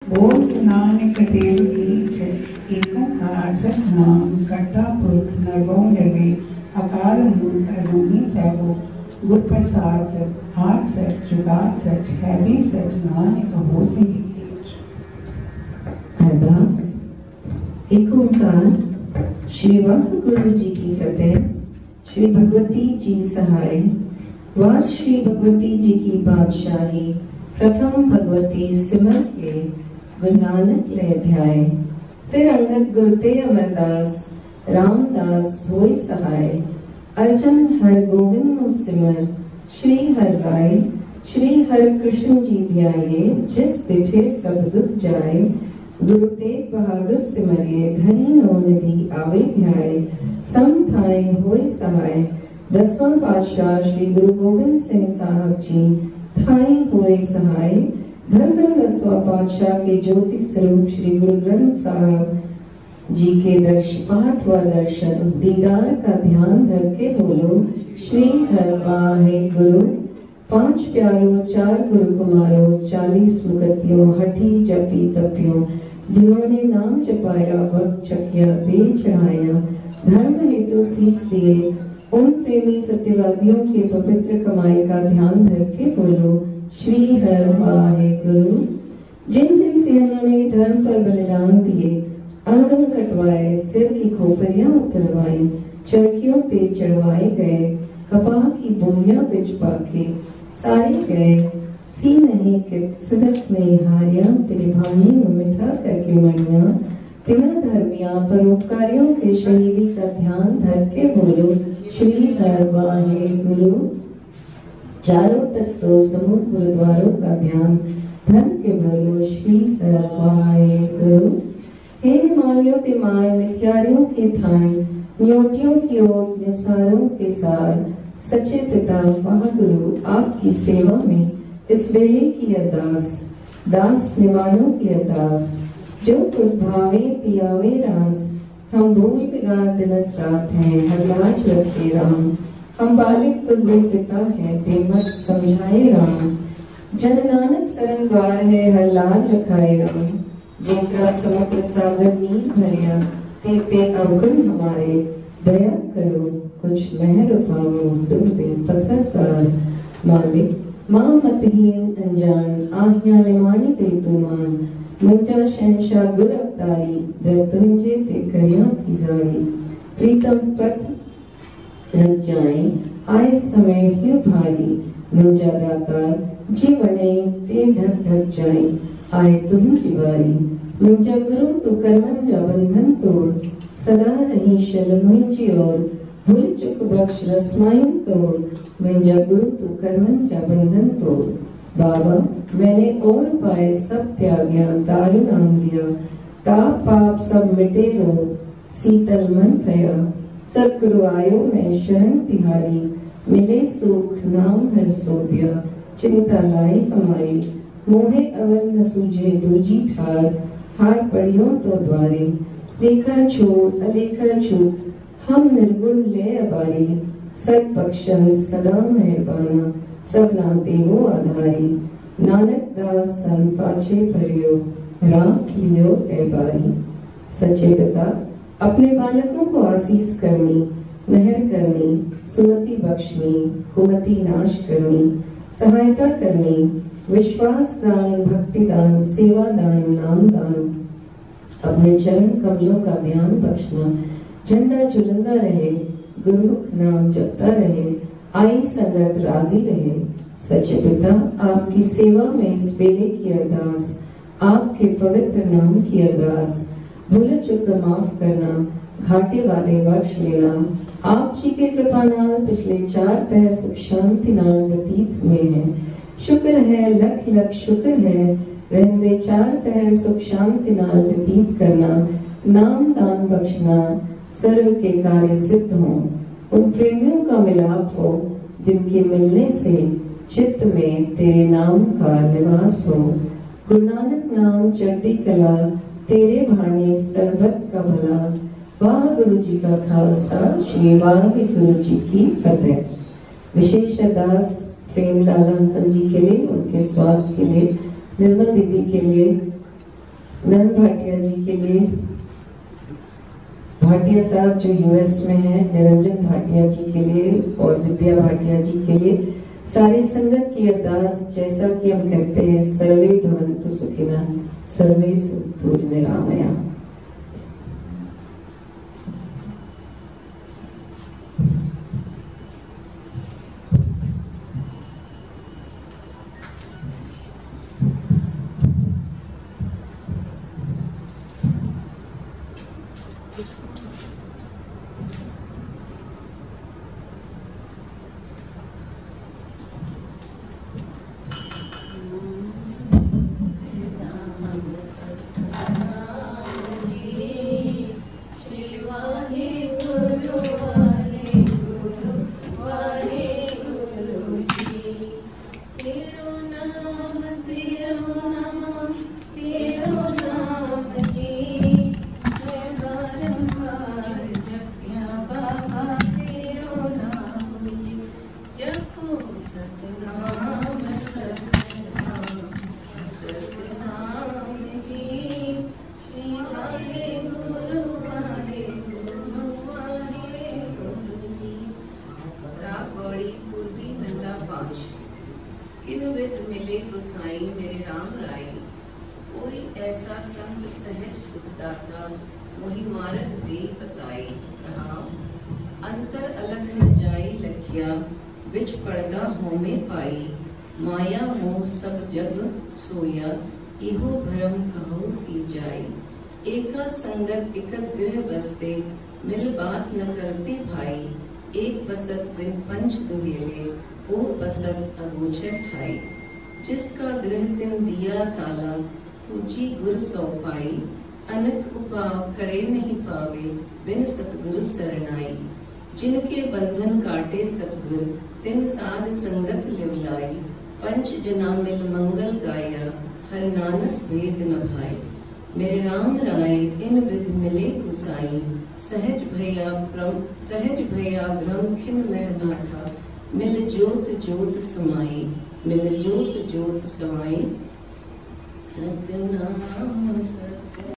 बोल नानक देव की एक ओंकार सतनाम करता पुरख निर्भव निर्भय अकाल मूर्त अजूनी सैभो गुर प्रसाद आठ सच जुगात सच है भी सच नानक हो से अरदास। एक ओंकार। श्री वाह गुरु जी की फतेह। श्री भगवती जी सहाय। वार श्री भगवती जी की बादशाही। प्रथम भगवती सिमर के गुरु नानक ले ध्याय। फिर अंगद गुरते अमरदास रामदास होय सहाय। अर्जन हर गोविंद सिमर श्री हर राय। श्री हर कृष्ण जी ध्याये जिस दिठे सब दुख जाए। गुरु तेग बहादुर सिमरिये धरी नो निधि आवे ध्याय। सम थाए होय सहाय। 10वां पातशाह श्री गुरु गोविंद सिंह साहब जी थाई होए सहाय। धन धन 10वां पातशाह के ज्योति स्वरूप श्री गुरु ग्रंथ साहब जी के पाठ व दर्शन दीदार का ध्यान धर के बोलो श्री हर वाहे गुरु। 5 प्यारों 4 गुरु कुमारों 40 मुकतियों हठी जपी तपियों जिन्होंने नाम जपाया वक्त चकिया दे चढ़ाया धर्म हेतु सीस दिए उन प्रेमी सत्यवादियों के पवित्र कमाई का ध्यान धर के बोलो श्री हर वाहे गुरु। जिन जिन सिंहों ने धर्म पर बलिदान दिए अंग कटवाए सिर की खोपरियां उतरवाई चरखियों ते चढ़वाए गए कपाह की बोरियां बिच पाके सारे गए सी नहीं कित सिदक में हारियां तेरे भानी नु मिठा करके मणियां तिना धर्मियां परोपकारियों के शहीदी का ध्यान धर के बोलो श्री हर वाहे गुरु। चारों तक तो समूह गुरुद्वारों का ध्यान धर के बोलो श्री हर वाहे गुरु। हे निमालियों तिमार नित्यारियों के थान न्योटियों की ओर निसारों के सार सच्चे पिता महागुरु आपकी सेवा में इस वेले की अरदास दास निमाणों की अरदास जो तुझ भावे तियावे रास हम भूल बिगाड़ दिनस रात हैं हल्लाज रखे राम हम बालिक तो गुरु पिता है ते मत समझाए राम जन नानक सरन द्वार है हल्लाज रखाए राम जेतरा समुद्र सागर नीर भरिया ते ते अवगुण हमारे दया करो कुछ मेहर पाओ डूबे पत्थर तार मालिक माँ मतहीन अनजान आहिया निमानी ते तुमान मुंजा शहनशाह गुर अवतारी दर तुंजे ते करिया थी जारी प्रीतम पथ रख जाए आए समय ही भारी मुंजा दातार जीवने ते ढक ढक जाए आए तुम जिवारी मुंजा गुरु तू करमन जा बंधन तोड़ सदा रही शल मुंजी और भूल चुक बख्श रस्माइन तोड़ मुंजा गुरु तू करमन जा बंधन तोड़। बाबा मैंने और पाए सब त्याग्या दारू नाम लिया ताप पाप सब मिटे रो शीतल मन भया सतगुरु आयो मैं शरण तिहारी मिले सुख नाम हर सोबिया चिंता लाई हमारी मोहे अवन न सूझे दूजी ठार हार पड़ियों तो द्वारे लेखा छोड़ अलेखा छूट हम निर्गुण ले अबारी सत बख्शन सदा मेहरबाना सबना देवो आधारी नानक दास सन पाछे परियो राख लियो ए बारी। सच्चे पिता अपने बालकों को आशीष करनी मेहर करनी सुमति बख्शनी कुमति नाश करनी सहायता करनी विश्वास दान भक्ति दान सेवा दान नाम दान अपने चरण कमलों का ध्यान बख्शना झंडा झुलंदा रहे गुरुमुख नाम जपता रहे आई संगत राजी रहे। सच्चे पिता आपकी सेवा में इस बेले की अरदास आपके पवित्र नाम की अरदास भूल चुक माफ करना घाटे वादे बख्श लेना आप जी के कृपा नाल पिछले 4 पहर सुख शांति नाल व्यतीत हुए हैं। शुक्र है लख लख शुक्र है रहंदे 4 पहर सुख शांति नाल व्यतीत करना नाम दान बख्शना सर्व के कार्य सिद्ध हों उन प्रेमियों का मिलाप हो जिनके मिलने से चित्त में तेरे नाम का निवास हो। गुरु नानक नाम चढ़ती कला तेरे भाने सर्वत का भला। वाह गुरु जी का खालसा श्री वाह गुरु जी की फतेह। विशेष अरदास प्रेम लाला अंकल जी के लिए उनके स्वास्थ्य के लिए निर्मल दीदी के लिए नंद भाटिया जी के लिए, भाटिया साहब जो यूएस में है, निरंजन भाटिया जी के लिए और विद्या भाटिया जी के लिए सारी संगत की अरदास, जैसा कि हम कहते हैं सर्वे भवन्तु सुखिनः सर्वे सन्तु निरामया। एका संगत एकत गृह बसते, मिल बात न करते भाई। एक बसत बिन पंच दुहेले, ओ बसत अगोचर ठाई। जिसका गृह तिन दिया ताला, पूजी गुर सौ पाई। अनक उपाव करे नहीं पावे, बिन सतगुरु सरनाई। जिनके बंधन काटे सतगुर, तिन साध संगत लिवलाई। पंच जना मिल मंगल गाया, हर नानक वेद न भाई। मेरे राम राय इन विध मिले गुसाई। सहज भैया भ्रम खिन मह नाठा। मिल जोत जोत समाई, मिल जोत जोत समाई। सतनाम सत